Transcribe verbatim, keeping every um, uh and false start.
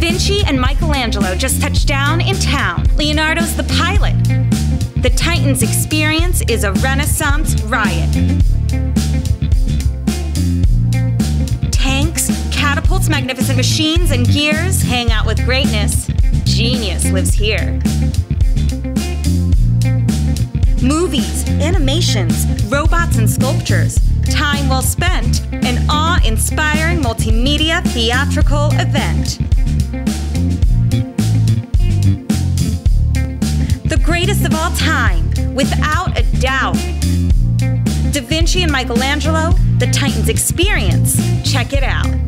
DaVinci and Michelangelo just touched down in town. Leonardo's the pilot. The Titan's experience is a Renaissance riot. Tanks, catapults, magnificent machines, and gears hang out with greatness. Genius lives here. Movies, animations, robots, and sculptures. Time well spent, an awe-inspiring multimedia theatrical event. The greatest of all time, without a doubt. DaVinci and Michelangelo, the Titan's experience. Check it out.